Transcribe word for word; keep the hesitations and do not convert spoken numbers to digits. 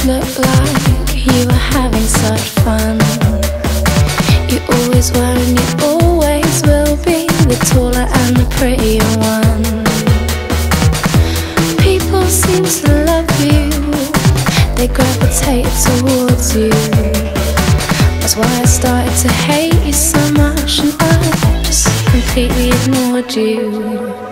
looked like you were having such fun. You always were and you always will be the taller and the prettier one. People seem to love you, they gravitate towards you. That's why I started to hate you so much, and I just completely ignored you.